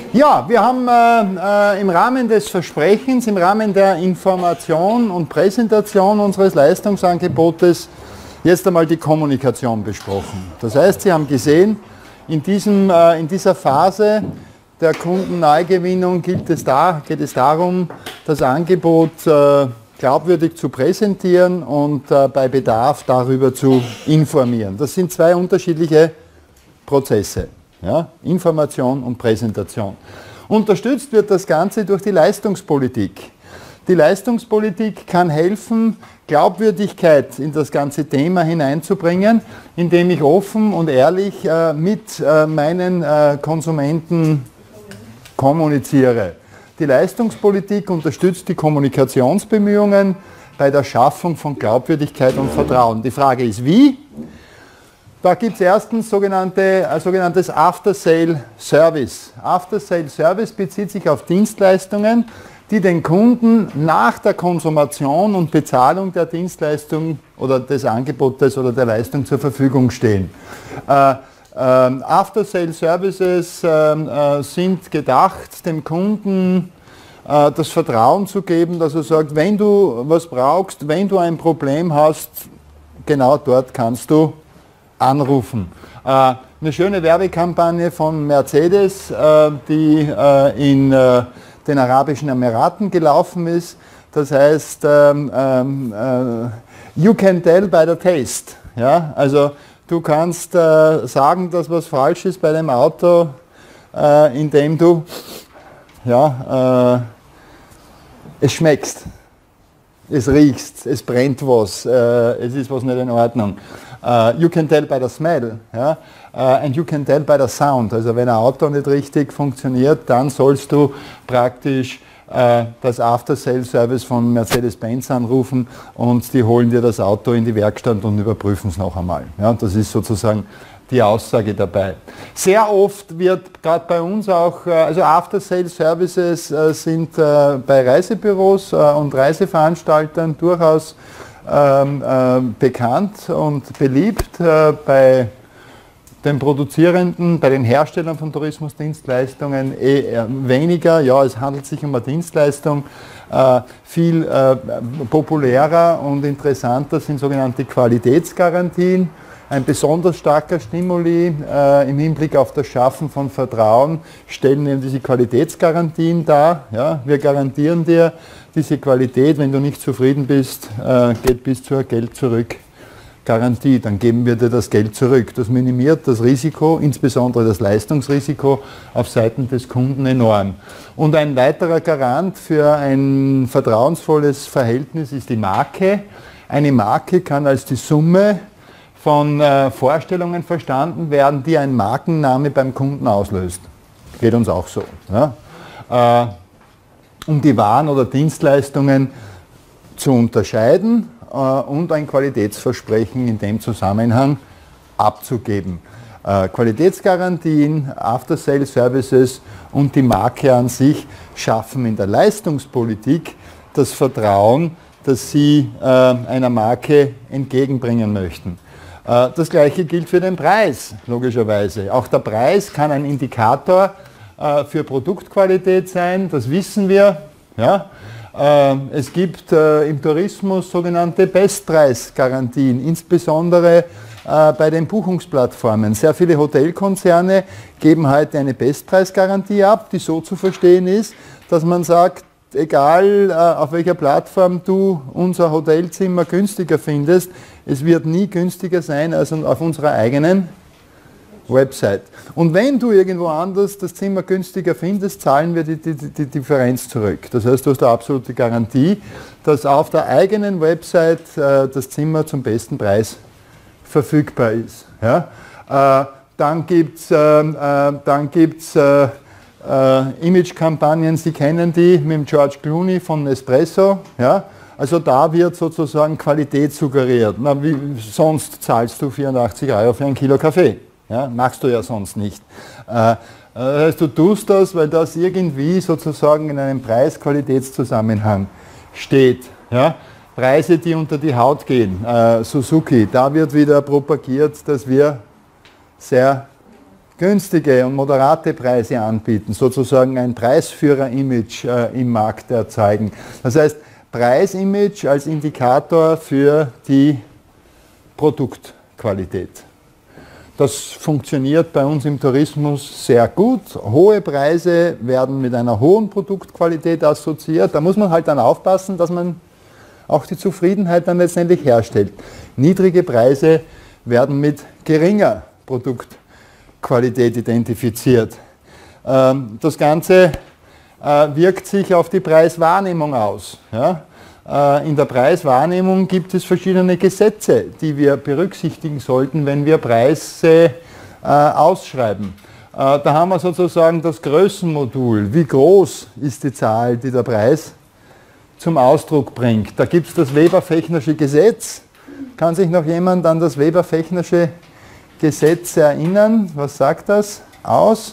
Ja, wir haben im Rahmen des Versprechens, im Rahmen der Information und Präsentation unseres Leistungsangebotes jetzt einmal die Kommunikation besprochen. Das heißt, Sie haben gesehen, in dieser Phase der Kundenneugewinnung geht es darum, das Angebot glaubwürdig zu präsentieren und bei Bedarf darüber zu informieren. Das sind zwei unterschiedliche Prozesse. Ja, Information und Präsentation. Unterstützt wird das Ganze durch die Leistungspolitik. Die Leistungspolitik kann helfen, Glaubwürdigkeit in das ganze Thema hineinzubringen, indem ich offen und ehrlich mit meinen Konsumenten kommuniziere. Die Leistungspolitik unterstützt die Kommunikationsbemühungen bei der Schaffung von Glaubwürdigkeit und Vertrauen. Die Frage ist, wie? Da gibt es erstens sogenanntes After-Sale-Service. After-Sale-Service bezieht sich auf Dienstleistungen, die den Kunden nach der Konsumation und Bezahlung der Dienstleistung oder des Angebotes oder der Leistung zur Verfügung stehen. After-Sale-Services sind gedacht, dem Kunden das Vertrauen zu geben, dass er sagt, wenn du was brauchst, wenn du ein Problem hast, genau dort kannst du anrufen. Eine schöne Werbekampagne von Mercedes, die in den Arabischen Emiraten gelaufen ist. Das heißt, you can tell by the taste. Ja? Also du kannst sagen, dass was falsch ist bei dem Auto, indem du es schmeckst, es riechst, es brennt was, es ist was nicht in Ordnung. You can tell by the smell, ja? And you can tell by the sound. Also wenn ein Auto nicht richtig funktioniert, dann sollst du praktisch das After-Sale-Service von Mercedes-Benz anrufen und die holen dir das Auto in die Werkstatt und überprüfen es noch einmal. Ja? Das ist sozusagen die Aussage dabei. Sehr oft wird gerade bei uns auch, also After-Sale-Services sind bei Reisebüros und Reiseveranstaltern durchaus bekannt und beliebt, bei den Produzierenden, bei den Herstellern von Tourismusdienstleistungen weniger. Ja, es handelt sich um eine Dienstleistung. Viel populärer und interessanter sind sogenannte Qualitätsgarantien. Ein besonders starker Stimuli im Hinblick auf das Schaffen von Vertrauen stellen eben diese Qualitätsgarantien dar. Ja, wir garantieren dir diese Qualität, wenn du nicht zufrieden bist, geht bis zur Geld-Zurück-Garantie. Dann geben wir dir das Geld zurück. Das minimiert das Risiko, insbesondere das Leistungsrisiko auf Seiten des Kunden enorm. Und ein weiterer Garant für ein vertrauensvolles Verhältnis ist die Marke. Eine Marke kann als die Summe von Vorstellungen verstanden werden, die ein Markenname beim Kunden auslöst. Geht uns auch so. Ja? Um die Waren oder Dienstleistungen zu unterscheiden und ein Qualitätsversprechen in dem Zusammenhang abzugeben. Qualitätsgarantien, After-Sale-Services und die Marke an sich schaffen in der Leistungspolitik das Vertrauen, das Sie einer Marke entgegenbringen möchten. Das Gleiche gilt für den Preis, logischerweise. Auch der Preis kann ein Indikator für Produktqualität sein, das wissen wir. Ja? Es gibt im Tourismus sogenannte Bestpreisgarantien, insbesondere bei den Buchungsplattformen. Sehr viele Hotelkonzerne geben heute eine Bestpreisgarantie ab, die so zu verstehen ist, dass man sagt, egal auf welcher Plattform du unser Hotelzimmer günstiger findest, es wird nie günstiger sein als auf unserer eigenen Website. Und wenn du irgendwo anders das Zimmer günstiger findest, zahlen wir die Differenz zurück. Das heißt, du hast eine absolute Garantie, dass auf der eigenen Website das Zimmer zum besten Preis verfügbar ist. Ja? Dann gibt es Imagekampagnen, Sie kennen die, mit dem George Clooney von Nespresso. Ja? Also da wird sozusagen Qualität suggeriert. Na, wie sonst zahlst du 84 € für ein Kilo Kaffee. Ja, machst du ja sonst nicht. Das heißt, du tust das, weil das irgendwie sozusagen in einem Preis-Qualitätszusammenhang steht. Ja? Preise, die unter die Haut gehen. Suzuki, da wird wieder propagiert, dass wir sehr günstige und moderate Preise anbieten, sozusagen ein Preisführer-Image im Markt erzeugen. Das heißt, Preisimage als Indikator für die Produktqualität. Das funktioniert bei uns im Tourismus sehr gut. Hohe Preise werden mit einer hohen Produktqualität assoziiert. Da muss man halt dann aufpassen, dass man auch die Zufriedenheit dann letztendlich herstellt. Niedrige Preise werden mit geringer Produktqualität identifiziert. Das Ganze wirkt sich auf die Preiswahrnehmung aus. Ja? In der Preiswahrnehmung gibt es verschiedene Gesetze, die wir berücksichtigen sollten, wenn wir Preise ausschreiben. Da haben wir sozusagen das Größenmodul. Wie groß ist die Zahl, die der Preis zum Ausdruck bringt? Da gibt es das Weber-Fechnersche Gesetz. Kann sich noch jemand an das Weber-Fechnersche Gesetz erinnern? Was sagt das aus?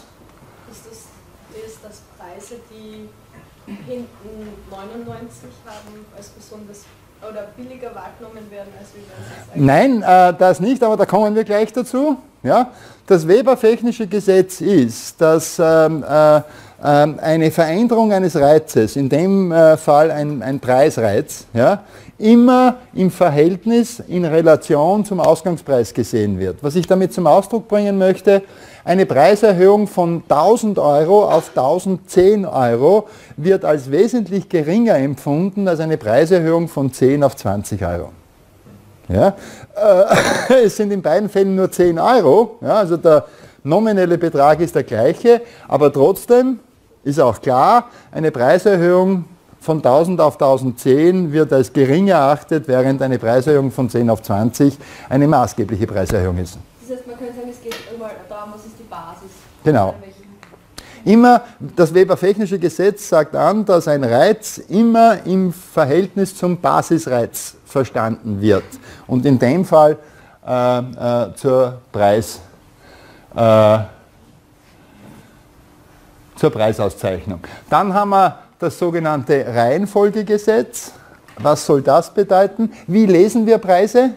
Ist das Preise, die hinten 99 haben, als besonders oder billiger wahrgenommen werden, als wir das eigentlich? Nein, das nicht, aber da kommen wir gleich dazu. Ja? Das Weber-Fechnersche Gesetz ist, dass eine Veränderung eines Reizes, in dem Fall ein Preisreiz, ja, immer im Verhältnis, in Relation zum Ausgangspreis gesehen wird. Was ich damit zum Ausdruck bringen möchte, eine Preiserhöhung von 1000 Euro auf 1010 Euro wird als wesentlich geringer empfunden als eine Preiserhöhung von 10 auf 20 Euro. Ja? Es sind in beiden Fällen nur 10 Euro, ja, also der nominelle Betrag ist der gleiche, aber trotzdem ist auch klar, eine Preiserhöhung von 1000 auf 1010 wird als gering erachtet, während eine Preiserhöhung von 10 auf 20 eine maßgebliche Preiserhöhung ist. Das heißt, man könnte sagen, es geht immer darum, was ist die Basis. Genau. Immer, das Weber-Fechnersche Gesetz sagt an, dass ein Reiz immer im Verhältnis zum Basisreiz verstanden wird und in dem Fall zur Preisauszeichnung. Dann haben wir das sogenannte Reihenfolgegesetz. Was soll das bedeuten? Wie lesen wir Preise?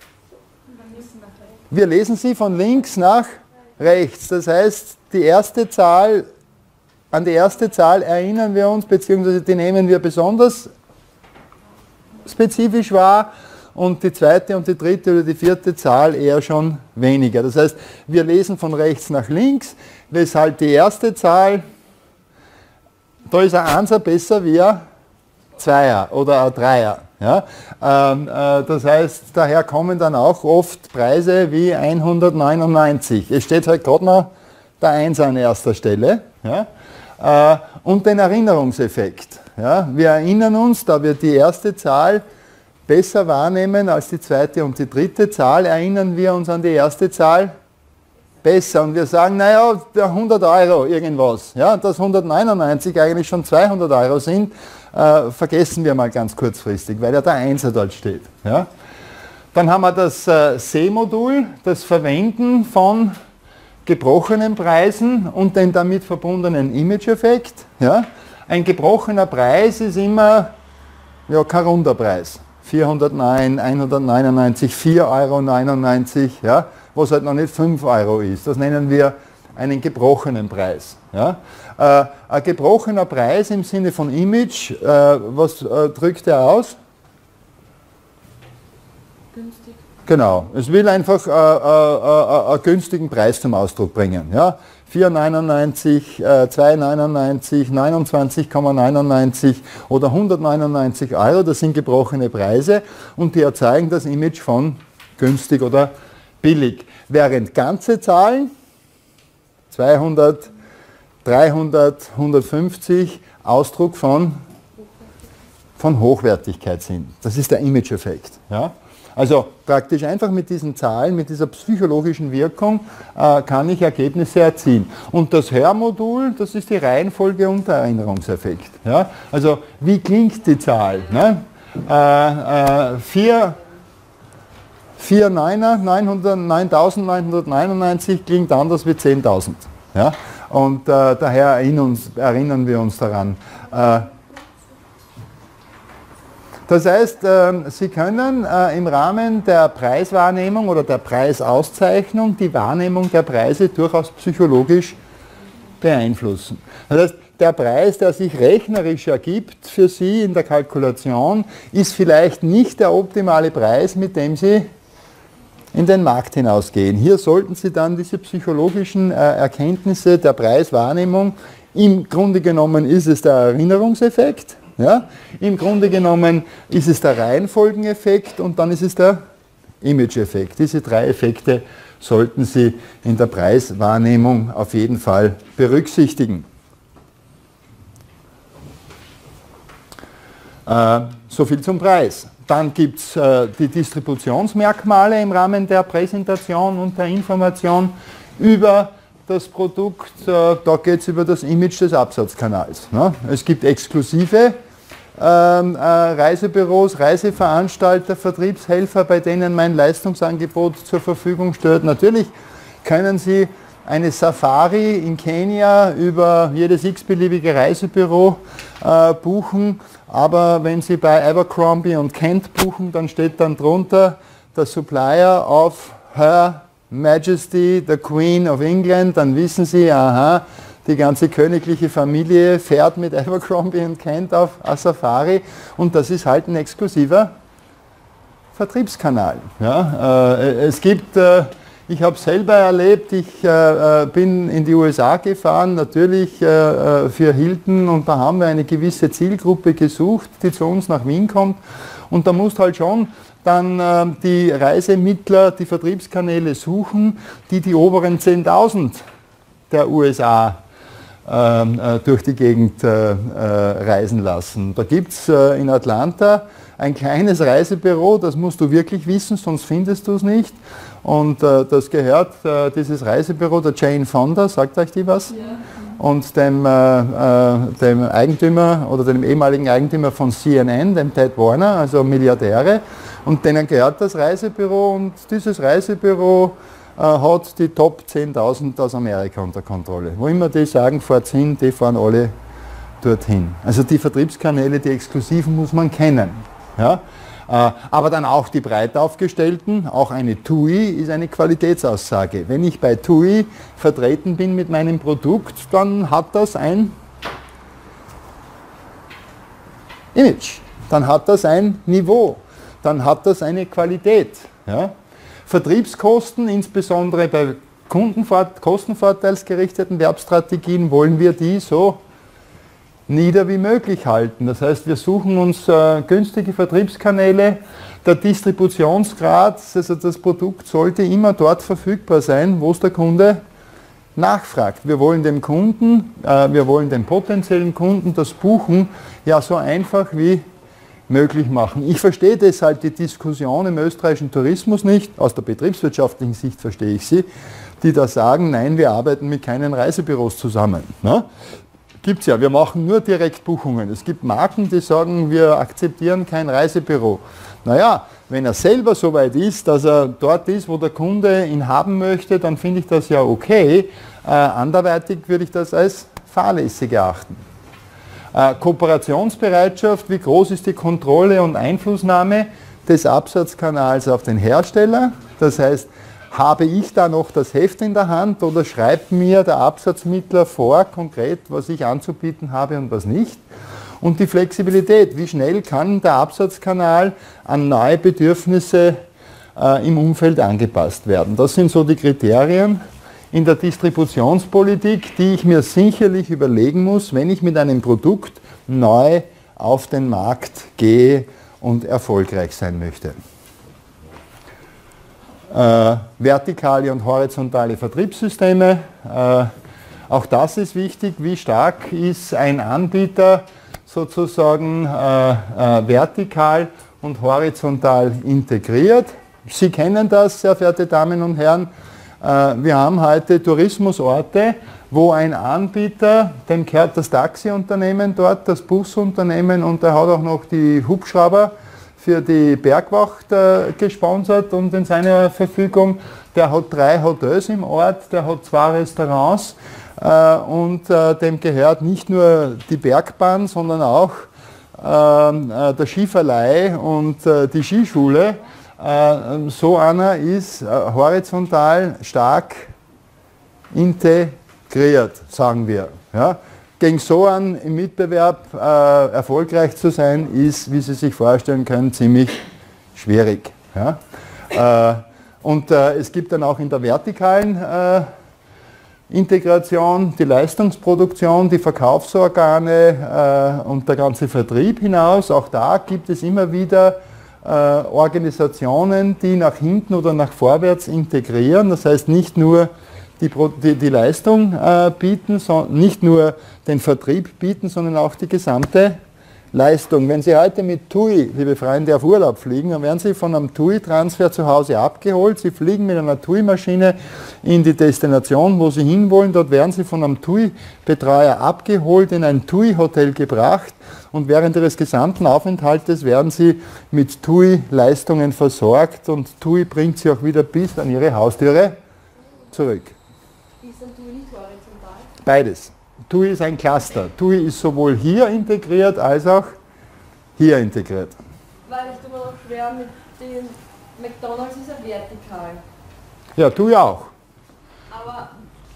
Wir lesen sie von links nach rechts. Das heißt, an die erste Zahl erinnern wir uns, beziehungsweise die nehmen wir besonders spezifisch wahr und die zweite und die dritte oder die vierte Zahl eher schon weniger. Das heißt, wir lesen von rechts nach links, weshalb die erste Zahl, da ist ein Einser besser wie ein Zweier oder ein Dreier. Ja? Das heißt, daher kommen dann auch oft Preise wie 199. Es steht halt gerade noch der Einser an erster Stelle. Ja? Und den Erinnerungseffekt. Ja? Wir erinnern uns, da wir die erste Zahl besser wahrnehmen als die zweite und die dritte Zahl, erinnern wir uns an die erste Zahl besser. Und wir sagen, naja, 100 Euro irgendwas. Ja? Dass 199 eigentlich schon 200 Euro sind, vergessen wir mal ganz kurzfristig, weil ja der Einser dort steht. Ja? Dann haben wir das Sehmodul, das Verwenden von gebrochenen Preisen und den damit verbundenen Image-Effekt. Ja? Ein gebrochener Preis ist immer kein runder Preis. 409, 199, 4,99 Euro, ja? Was halt noch nicht 5 Euro ist. Das nennen wir einen gebrochenen Preis. Ja? Ein gebrochener Preis im Sinne von Image, was drückt er aus? Günstig. Genau, es will einfach einen günstigen Preis zum Ausdruck bringen. Ja? 4,99, 2,99, 29,99 oder 199 Euro, das sind gebrochene Preise und die erzeugen das Image von günstig oder billig. Während ganze Zahlen, 200, 300, 150, Ausdruck von Hochwertigkeit sind. Das ist der Image-Effekt. Ja? Also praktisch einfach mit diesen Zahlen, mit dieser psychologischen Wirkung kann ich Ergebnisse erzielen. Und das Hörmodul, das ist die Reihenfolge und der Erinnerungseffekt. Ja? Also wie klingt die Zahl? Ne? 9.999 klingt anders wie 10.000. Ja? Und daher erinnern wir uns daran. Das heißt, Sie können im Rahmen der Preiswahrnehmung oder der Preisauszeichnung die Wahrnehmung der Preise durchaus psychologisch beeinflussen. Das heißt, der Preis, der sich rechnerisch ergibt für Sie in der Kalkulation, ist vielleicht nicht der optimale Preis, mit dem Sie in den Markt hinausgehen. Hier sollten Sie dann diese psychologischen Erkenntnisse der Preiswahrnehmung, im Grunde genommen ist es der Erinnerungseffekt, ja? Im Grunde genommen ist es der Reihenfolgeneffekt und dann ist es der Image-Effekt. Diese drei Effekte sollten Sie in der Preiswahrnehmung auf jeden Fall berücksichtigen. So viel zum Preis. Dann gibt es die Distributionsmerkmale im Rahmen der Präsentation und der Information über das Produkt. Da geht es über das Image des Absatzkanals. Ne? Es gibt exklusive Reisebüros, Reiseveranstalter, Vertriebshelfer, bei denen mein Leistungsangebot zur Verfügung steht. Natürlich können Sie eine Safari in Kenia über jedes x-beliebige Reisebüro buchen, aber wenn Sie bei Abercrombie und Kent buchen, dann steht dann drunter der Supplier of Her Majesty, the Queen of England, dann wissen Sie, aha, die ganze königliche Familie fährt mit Abercrombie und Kent auf Safari und das ist halt ein exklusiver Vertriebskanal. Ja, es gibt, ich habe selber erlebt, ich bin in die USA gefahren, natürlich für Hilton und da haben wir eine gewisse Zielgruppe gesucht, die zu uns nach Wien kommt und da musst halt schon dann die Reisemittler, die Vertriebskanäle suchen, die die oberen 10.000 der USA durch die Gegend reisen lassen. Da gibt es in Atlanta ein kleines Reisebüro, das musst du wirklich wissen, sonst findest du es nicht. Und das gehört, dieses Reisebüro, der Jane Fonda, sagt euch die was? Ja. Und dem Eigentümer oder dem ehemaligen Eigentümer von CNN, dem Ted Warner, also Milliardäre. Und denen gehört das Reisebüro und dieses Reisebüro hat die Top 10.000 aus Amerika unter Kontrolle. Wo immer die sagen, fahrt hin, die fahren alle dorthin. Also die Vertriebskanäle, die exklusiven muss man kennen. Ja? Aber dann auch die breit aufgestellten, auch eine TUI ist eine Qualitätsaussage. Wenn ich bei TUI vertreten bin mit meinem Produkt, dann hat das ein Image, dann hat das ein Niveau, dann hat das eine Qualität. Ja? Vertriebskosten, insbesondere bei kostenvorteilsgerichteten Werbstrategien, wollen wir die so nieder wie möglich halten. Das heißt, wir suchen uns günstige Vertriebskanäle. Der Distributionsgrad, also das Produkt sollte immer dort verfügbar sein, wo es der Kunde nachfragt. Wir wollen dem Kunden, wir wollen dem potenziellen Kunden das Buchen ja so einfach wie möglich machen. Ich verstehe deshalb die Diskussion im österreichischen Tourismus nicht, aus der betriebswirtschaftlichen Sicht verstehe ich sie, die da sagen, nein, wir arbeiten mit keinen Reisebüros zusammen. Ne? Gibt es ja, wir machen nur Direktbuchungen. Es gibt Marken, die sagen, wir akzeptieren kein Reisebüro. Naja, wenn er selber so weit ist, dass er dort ist, wo der Kunde ihn haben möchte, dann finde ich das ja okay. Anderweitig würde ich das als fahrlässig erachten. Kooperationsbereitschaft, wie groß ist die Kontrolle und Einflussnahme des Absatzkanals auf den Hersteller? Das heißt, habe ich da noch das Heft in der Hand oder schreibt mir der Absatzmittler vor, konkret, was ich anzubieten habe und was nicht? Und die Flexibilität, wie schnell kann der Absatzkanal an neue Bedürfnisse im Umfeld angepasst werden? Das sind so die Kriterien in der Distributionspolitik, die ich mir sicherlich überlegen muss, wenn ich mit einem Produkt neu auf den Markt gehe und erfolgreich sein möchte. Vertikale und horizontale Vertriebssysteme, auch das ist wichtig, wie stark ist ein Anbieter sozusagen vertikal und horizontal integriert. Sie kennen das, sehr verehrte Damen und Herren. Wir haben heute Tourismusorte, wo ein Anbieter, dem gehört das Taxiunternehmen dort, das Busunternehmen und der hat auch noch die Hubschrauber für die Bergwacht gesponsert und in seiner Verfügung. Der hat 3 Hotels im Ort, der hat 2 Restaurants und dem gehört nicht nur die Bergbahn, sondern auch der Skiverleih und die Skischule, so einer ist horizontal stark integriert, sagen wir. Ja? Gegen so einen im Mitbewerb erfolgreich zu sein, ist, wie Sie sich vorstellen können, ziemlich schwierig. Ja? Und es gibt dann auch in der vertikalen Integration die Leistungsproduktion, die Verkaufsorgane und der ganze Vertrieb hinaus. Auch da gibt es immer wieder Organisationen, die nach hinten oder nach vorwärts integrieren. Das heißt nicht nur die Leistung bieten, nicht nur den Vertrieb bieten, sondern auch die gesamte Leistung. Wenn Sie heute mit TUI, liebe Freunde, auf Urlaub fliegen, dann werden Sie von einem TUI-Transfer zu Hause abgeholt. Sie fliegen mit einer TUI-Maschine in die Destination, wo Sie hinwollen. Dort werden Sie von einem TUI-Betreuer abgeholt, in ein TUI-Hotel gebracht und während Ihres gesamten Aufenthaltes werden Sie mit TUI-Leistungen versorgt und TUI bringt Sie auch wieder bis an Ihre Haustüre zurück. Ist dann TUI nicht horizontal? Beides. TUI ist ein Cluster. TUI ist sowohl hier integriert als auch hier integriert. Weil ich tue mir noch schwer mit den McDonalds ist ja vertikal. Ja, TUI auch. Aber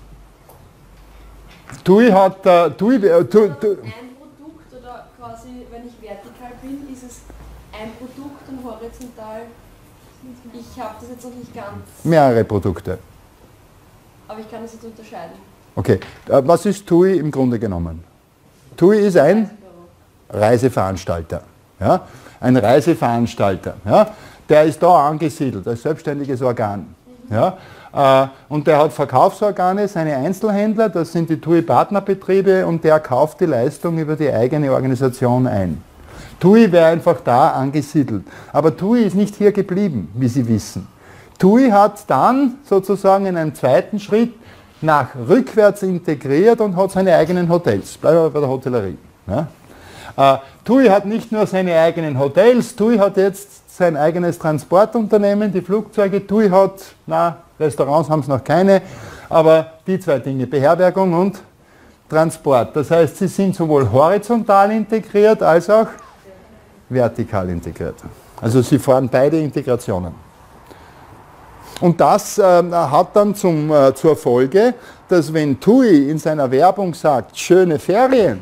TUI hat ein Produkt oder quasi, wenn ich vertikal bin, ist es ein Produkt und horizontal. Ich habe das jetzt noch nicht ganz. mehrere Produkte. Aber ich kann das jetzt unterscheiden. Okay, was ist TUI im Grunde genommen? TUI ist ein Reiseveranstalter. Ja? Ein Reiseveranstalter. Ja? Der ist da angesiedelt, als selbstständiges Organ. Ja? Und der hat Verkaufsorgane, seine Einzelhändler, das sind die TUI-Partnerbetriebe und der kauft die Leistung über die eigene Organisation ein. TUI wäre einfach da angesiedelt. Aber TUI ist nicht hier geblieben, wie Sie wissen. TUI hat dann sozusagen in einem zweiten Schritt nach rückwärts integriert und hat seine eigenen Hotels. Bleiben wir bei der Hotellerie. Ja. TUI hat nicht nur seine eigenen Hotels, TUI hat jetzt sein eigenes Transportunternehmen, die Flugzeuge. TUI hat, Restaurants haben es noch keine, aber die zwei Dinge, Beherbergung und Transport. Das heißt, sie sind sowohl horizontal integriert als auch vertikal integriert. Also sie fahren beide Integrationen. Und das hat dann zur Folge, dass wenn TUI in seiner Werbung sagt, schöne Ferien,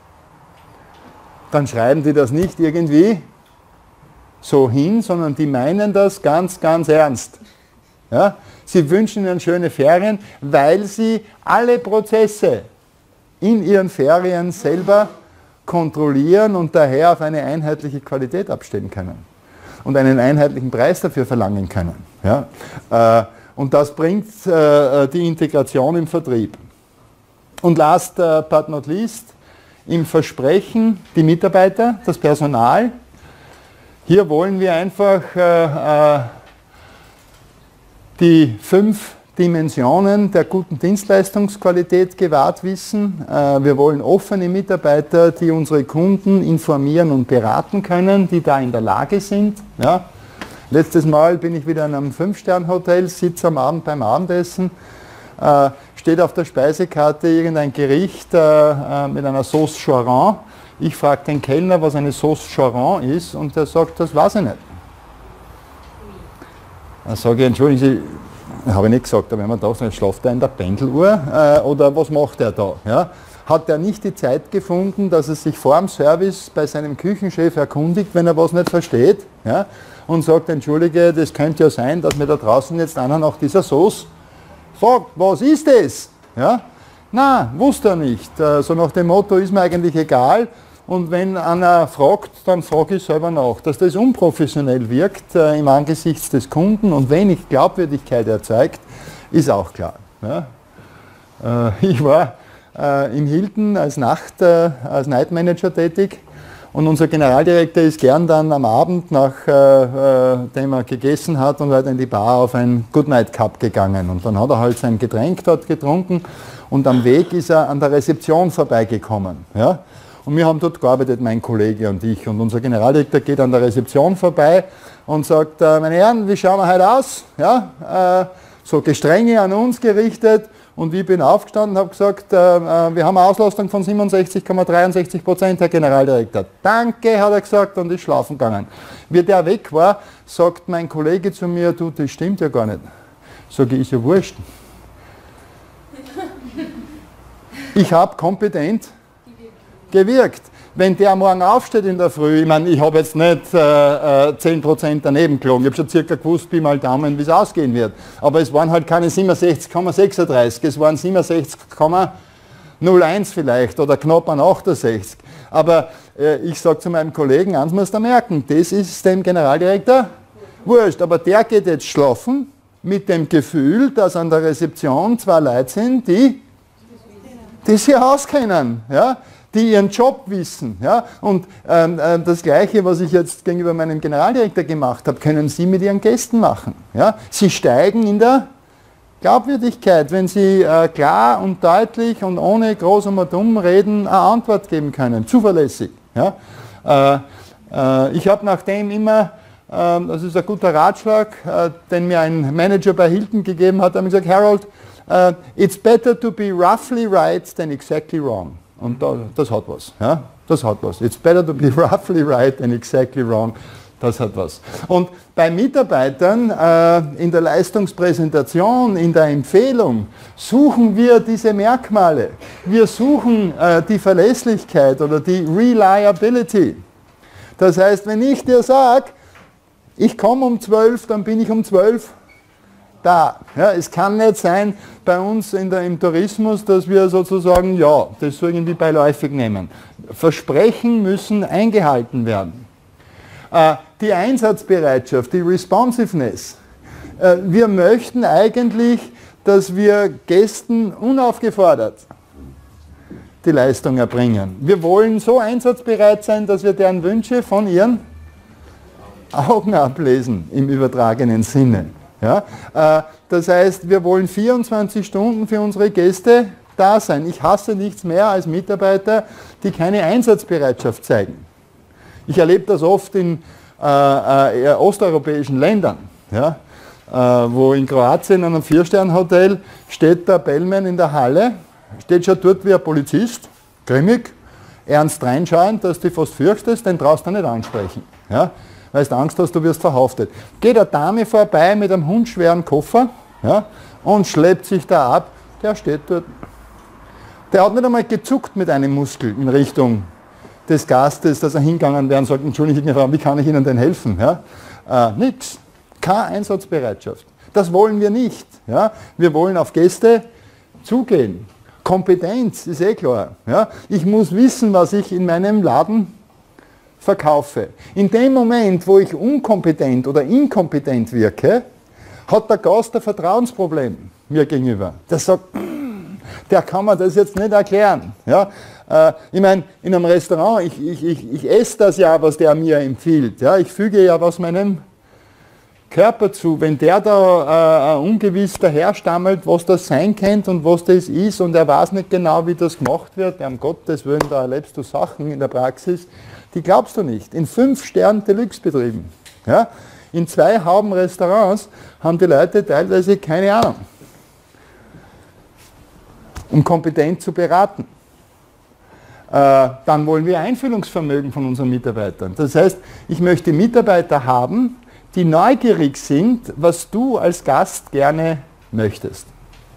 dann schreiben die das nicht irgendwie so hin, sondern die meinen das ganz, ganz ernst. Ja? Sie wünschen ihnen schöne Ferien, weil sie alle Prozesse in ihren Ferien selber kontrollieren und daher auf eine einheitliche Qualität abstellen können und einen einheitlichen Preis dafür verlangen können. Ja? Und das bringt die Integration im Vertrieb. Und last but not least, im Versprechen die Mitarbeiter, das Personal. Hier wollen wir einfach die 5 Dimensionen der guten Dienstleistungsqualität gewahrt wissen. Wir wollen offene Mitarbeiter, die unsere Kunden informieren und beraten können, die da in der Lage sind. Ja. Letztes Mal bin ich wieder in einem 5-Sterne-Hotel, sitze am Abend beim Abendessen, steht auf der Speisekarte irgendein Gericht mit einer Sauce Choron. Ich frage den Kellner, was eine Sauce Choron ist und der sagt, das weiß ich nicht. Dann sage ich, entschuldigen Sie, habe ich nicht gesagt, aber wenn man da sagt, schlaft er in der Pendeluhr oder was macht er da? Ja? Hat er nicht die Zeit gefunden, dass er sich vor dem Service bei seinem Küchenchef erkundigt, wenn er was nicht versteht, ja? Und sagt, entschuldige, das könnte ja sein, dass mir da draußen jetzt einer nach dieser Sauce fragt, was ist das? Ja? Na, wusste er nicht. So nach dem Motto, ist mir eigentlich egal. Und wenn einer fragt, dann frage ich selber nach. Dass das unprofessionell wirkt im Angesicht des Kunden und wenig Glaubwürdigkeit erzeugt, ist auch klar. Ja. Ich war im Hilton als Night Manager tätig und unser Generaldirektor ist gern dann am Abend, nachdem er gegessen hat und halt in die Bar auf ein Goodnight Cup gegangen. Und dann hat er halt sein Getränk dort getrunken und am Weg ist er an der Rezeption vorbeigekommen. Ja. Und wir haben dort gearbeitet, mein Kollege und ich. Und unser Generaldirektor geht an der Rezeption vorbei und sagt, meine Herren, wie schauen wir heute aus? Ja, so Gestrenge an uns gerichtet. Und ich bin aufgestanden und habe gesagt, wir haben eine Auslastung von 67,63%, Herr Generaldirektor. Danke, hat er gesagt, und ist schlafen gegangen. Wie der weg war, sagt mein Kollege zu mir, du, das stimmt ja gar nicht. Sag ich, ist ja wurscht. Ich habe kompetent gewirkt. Wenn der morgen aufsteht in der Früh, ich meine, ich habe jetzt nicht 10% daneben gelogen, ich habe schon circa gewusst, Pi mal Daumen, wie es ausgehen wird. Aber es waren halt keine 67,36, es waren 67,01 vielleicht oder knapp an 68. Aber ich sage zu meinem Kollegen, eins muss er merken, das ist dem Generaldirektor wurscht. Aber der geht jetzt schlafen mit dem Gefühl, dass an der Rezeption zwei Leute sind, die sich auskennen. Ja? Die ihren Job wissen. Ja? Und das Gleiche, was ich jetzt gegenüber meinem Generaldirektor gemacht habe, können Sie mit Ihren Gästen machen. Ja? Sie steigen in der Glaubwürdigkeit, wenn Sie klar und deutlich und ohne groß und dumm reden eine Antwort geben können, zuverlässig. Ja? Ich habe nachdem immer, das ist ein guter Ratschlag, den mir ein Manager bei Hilton gegeben hat, habe ich gesagt, Harold, it's better to be roughly right than exactly wrong. Und das hat was. Ja? Das hat was. It's better to be roughly right than exactly wrong. Das hat was. Und bei Mitarbeitern in der Leistungspräsentation, in der Empfehlung, suchen wir diese Merkmale. Wir suchen die Verlässlichkeit oder die Reliability. Das heißt, wenn ich dir sage, ich komme um 12, dann bin ich um 12 da. Ja, es kann nicht sein bei uns im Tourismus, dass wir sozusagen, ja, das so irgendwie beiläufig nehmen. Versprechen müssen eingehalten werden. Die Einsatzbereitschaft, die Responsiveness. Wir möchten eigentlich, dass wir Gästen unaufgefordert die Leistung erbringen. Wir wollen so einsatzbereit sein, dass wir deren Wünsche von ihren Augen ablesen, im übertragenen Sinne. Ja, das heißt, wir wollen 24 Stunden für unsere Gäste da sein. Ich hasse nichts mehr als Mitarbeiter, die keine Einsatzbereitschaft zeigen. Ich erlebe das oft in osteuropäischen Ländern, ja, wo in Kroatien in einem 4-Sterne-Hotel steht der Bellman in der Halle, steht schon dort wie ein Polizist, grimmig, ernst reinschauend, dass du dich fast fürchtest, den traust du nicht ansprechen. Ja. Weil du Angst hast, du wirst verhaftet. Geht eine Dame vorbei mit einem hundschweren Koffer, ja, und schleppt sich da ab, der steht dort. Der hat nicht einmal gezuckt mit einem Muskel in Richtung des Gastes, dass er hingegangen wäre und sagt, Entschuldigung, Frau, wie kann ich Ihnen denn helfen? Ja? Nix. Keine Einsatzbereitschaft. Das wollen wir nicht. Ja? Wir wollen auf Gäste zugehen. Kompetenz ist klar. Ja? Ich muss wissen, was ich in meinem Laden verkaufe. In dem Moment, wo ich unkompetent oder inkompetent wirke, hat der Gast ein Vertrauensproblem mir gegenüber. Der sagt, der kann mir das jetzt nicht erklären. Ja? Ich meine, in einem Restaurant, ich esse das ja, was der mir empfiehlt. Ja? Ich füge ja was meinem Körper zu. Wenn der da ungewiss daherstammelt, was das sein könnte und was das ist und er weiß nicht genau, wie das gemacht wird, um Gottes Willen, da erlebst du Sachen in der Praxis, die glaubst du nicht. In 5-Sterne-Deluxe-Betrieben, ja, in 2 Hauben-Restaurants haben die Leute teilweise keine Ahnung, um kompetent zu beraten. Dann wollen wir Einfühlungsvermögen von unseren Mitarbeitern. Das heißt, ich möchte Mitarbeiter haben, die neugierig sind, was du als Gast gerne möchtest.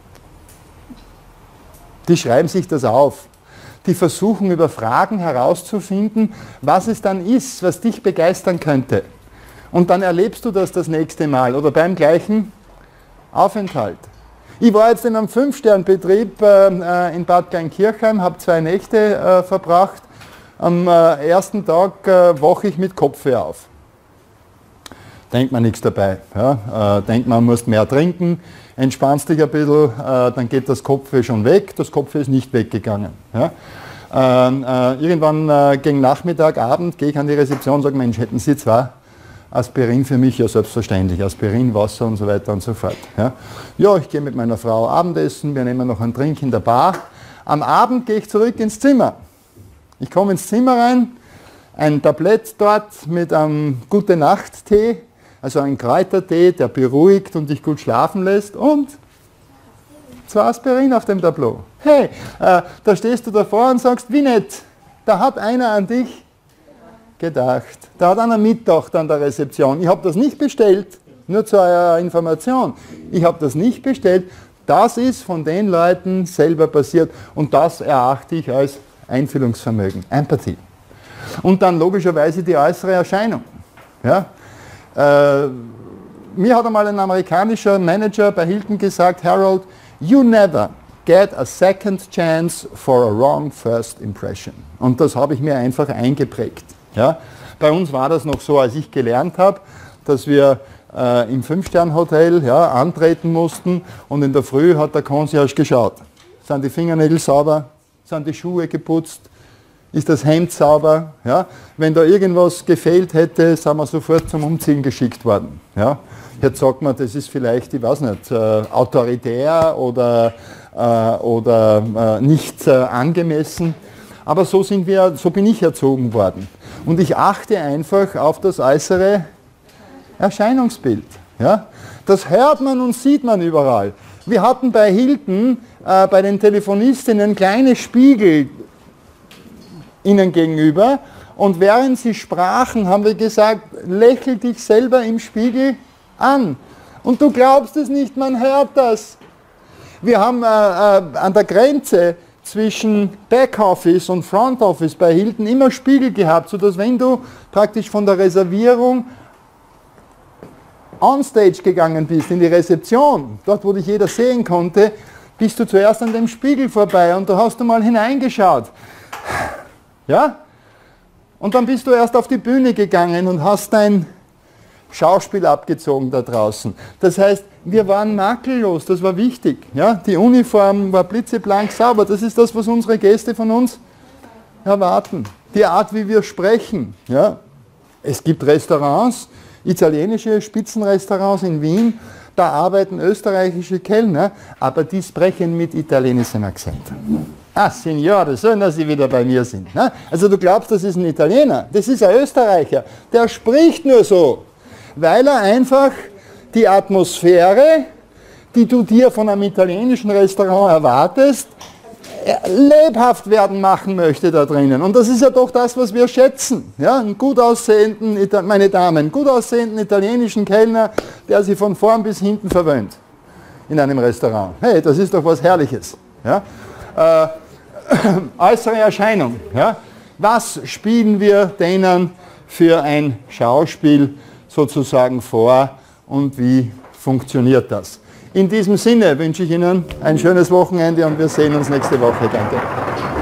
Die schreiben sich das auf. Die versuchen über Fragen herauszufinden, was es dann ist, was dich begeistern könnte. Und dann erlebst du das nächste Mal oder beim gleichen Aufenthalt. Ich war jetzt in einem 5-Sterne-Betrieb in Bad Kleinkirchheim, habe 2 Nächte verbracht. Am ersten Tag wache ich mit Kopfweh auf. Denkt man nichts dabei. Ja? Denkt man, musst mehr trinken, entspannst dich ein bisschen, dann geht das Kopfweh schon weg. Das Kopfweh ist nicht weggegangen. Ja? Irgendwann gegen Nachmittag, Abend gehe ich an die Rezeption und sage, Mensch, hätten Sie 2 Aspirin für mich? Ja, selbstverständlich. Aspirin, Wasser und so weiter und so fort. Ja, ja, ich gehe mit meiner Frau Abendessen, wir nehmen noch einen Drink in der Bar. Am Abend gehe ich zurück ins Zimmer. Ich komme ins Zimmer rein, ein Tablett dort mit einem Gute-Nacht-Tee, also ein Kräutertee, der beruhigt und dich gut schlafen lässt und 2 Aspirin auf dem Tableau. Hey, da stehst du davor und sagst, wie nett, da hat einer an dich gedacht. Da hat einer mitgedacht an der Rezeption. Ich habe das nicht bestellt, nur zu eurer Information. Ich habe das nicht bestellt. Das ist von den Leuten selber passiert und das erachte ich als Einfühlungsvermögen, Empathie. Und dann logischerweise die äußere Erscheinung. Ja? Mir hat einmal ein amerikanischer Manager bei Hilton gesagt, Harold, you never get a second chance for a wrong first impression. Und das habe ich mir einfach eingeprägt. Ja? Bei uns war das noch so, als ich gelernt habe, dass wir im 5-Sterne-Hotel antreten mussten und in der Früh hat der Concierge geschaut. Sind die Fingernägel sauber? Sind die Schuhe geputzt? Ist das Hemd sauber? Ja? Wenn da irgendwas gefehlt hätte, sind wir sofort zum Umziehen geschickt worden. Ja? Jetzt sagt man, das ist vielleicht, ich weiß nicht, autoritär oder nicht angemessen. Aber so bin ich erzogen worden. Und ich achte einfach auf das äußere Erscheinungsbild. Ja? Das hört man und sieht man überall. Wir hatten bei Hilton, bei den Telefonistinnen, kleine Spiegel ihnen gegenüber und während sie sprachen, haben wir gesagt, lächel dich selber im Spiegel an. Und du glaubst es nicht, man hört das. Wir haben an der Grenze zwischen Backoffice und Frontoffice bei Hilton immer Spiegel gehabt, sodass wenn du praktisch von der Reservierung onstage gegangen bist, in die Rezeption, dort wo dich jeder sehen konnte, bist du zuerst an dem Spiegel vorbei und da hast du mal hineingeschaut. Ja? Und dann bist du erst auf die Bühne gegangen und hast dein Schauspiel abgezogen da draußen. Das heißt, wir waren makellos, das war wichtig. Ja? Die Uniform war blitzeblank sauber, das ist das, was unsere Gäste von uns erwarten. Die Art, wie wir sprechen. Ja? Es gibt Restaurants, italienische Spitzenrestaurants in Wien, da arbeiten österreichische Kellner, aber die sprechen mit italienischem Akzent. Ah, Signore, schön, dass Sie wieder bei mir sind. Ne? Also du glaubst, das ist ein Italiener, das ist ein Österreicher, der spricht nur so, weil er einfach die Atmosphäre, die du dir von einem italienischen Restaurant erwartest, lebhaft werden machen möchte da drinnen. Und das ist ja doch das, was wir schätzen. Ja? Einen gut aussehenden, meine Damen, gut aussehenden italienischen Kellner, der sie von vorn bis hinten verwöhnt in einem Restaurant. Hey, das ist doch was Herrliches. Ja? Äußere Erscheinung. Ja? Was spielen wir denen für ein Schauspiel sozusagen vor und wie funktioniert das? In diesem Sinne wünsche ich Ihnen ein schönes Wochenende und wir sehen uns nächste Woche. Danke.